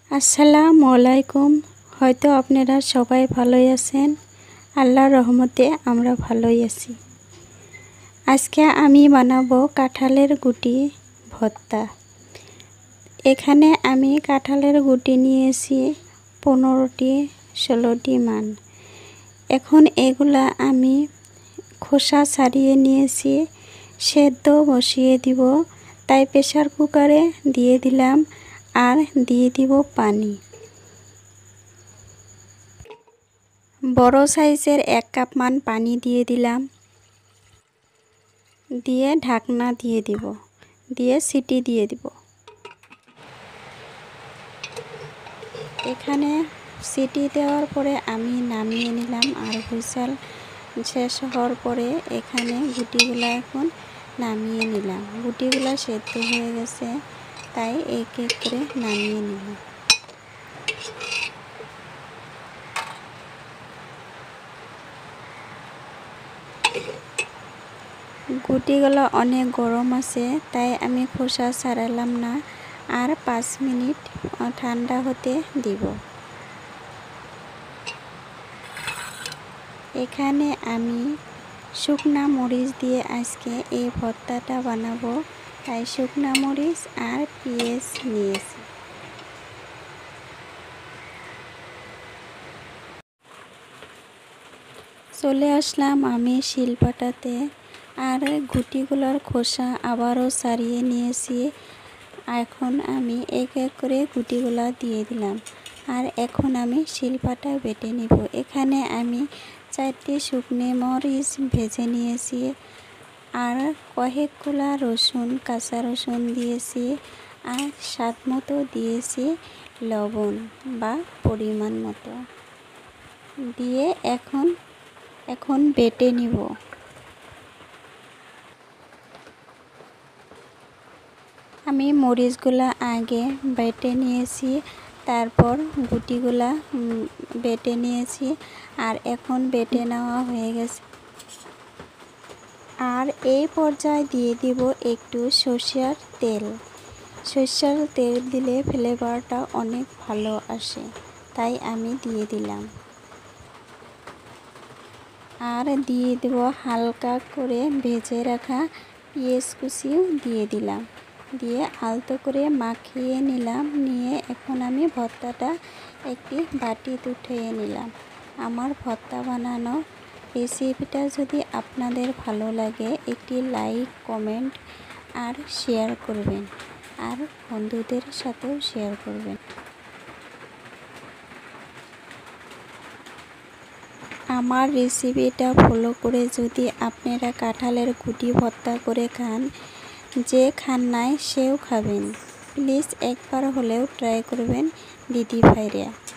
আসসালামু আলাইকুম। হয়তো আপনারা সবাই ভালোই আছেন। আল্লাহর রহমতে আমরা ভালোই আছি। আজকে আমি বানাবো কাঁঠালের গুটি ভর্তা। এখানে আমি কাঁঠালের গুটি নিয়েছি 15টি 16টি মান। এখন এগুলা আমি খোসা ছাড়িয়ে নিয়েছি, সেদ্ধ বসিয়ে দিব। তাই প্রেসার কুকারে দিয়ে দিলাম আর দিয়ে দিব পানি। বড় সাইজের 1 কাপ মান পানি দিয়ে দিলাম, দিয়ে ঢাকনা দিয়ে দিব, দিয়ে সিটি দিয়ে দিব। এখানে সিটি দেওয়ার পরে আমি নামিয়ে নিলাম আর হুইসেল শেষ হওয়ার পরে এখানে গুটিগুলা এখন নামিয়ে নিলাম। গুটিগুলা সেদ্ধ হয়ে গেছে, তাই এক এক করে নামিয়ে নিলাম। গুটিগুলো অনেক গরম আছে, তাই আমি খোসা ছাড়ালাম না আর 5 মিনিট ঠান্ডা হতে দিব। এখানে আমি শুকনা মরিচ দিয়ে আজকে এই ভর্তাটা বানাবো, তাই শুকনা মরিচ আর পেঁয়াজ নিয়েছি। চলে আসলাম আমি শিলপাটাতে, আর গুটিগুলোর খোসা আবারও ছাড়িয়ে নিয়েছি। এখন আমি এক এক করে গুটিগুলা দিয়ে দিলাম, আর এখন আমি শিলপাটা বেটে নিব। এখানে আমি 4টি শুকনো মরিচ ভেজে নিয়েছি, আর কয়েকগুলা রসুন, কাঁচা রসুন দিয়েছি, আর স্বাদ মতো দিয়েছি লবণ বা পরিমাণ মতো দিয়ে এখন বেটে নিব। আমি মরিচগুলা আগে বেটে নিয়েছি, তারপর গুটিগুলা বেটে নিয়েছি, আর এখন বেটে নেওয়া হয়ে গেছে। আর এই পর্যায়ে দিয়ে দিব একটু সরষের তেল। সরষের তেল দিলে ফ্লেভারটা অনেক ভালো আসে, তাই আমি দিয়ে দিলাম। আর দিয়ে দেব হালকা করে ভেজে রাখা পেঁয়াজ কুচিও দিয়ে দিলাম, দিয়ে আলতো করে মাখিয়ে নিলাম। নিয়ে এখন আমি ভর্তাটা একটি বাটিতে উঠিয়ে নিলাম। আমার ভর্তা বানানো রেসিপিটা যদি আপনাদের ভালো লাগে, একটি লাইক, কমেন্ট আর শেয়ার করবেন, আর বন্ধুদের সাথেও শেয়ার করবেন। আমার রেসিপিটা ফলো করে যদি আপনারা কাঁঠালের গুটি ভর্তা করে খান, যে খান নাই সেও খাবেন। প্লিজ একবার হলেও ট্রাই করবেন দিদি ভাইরা।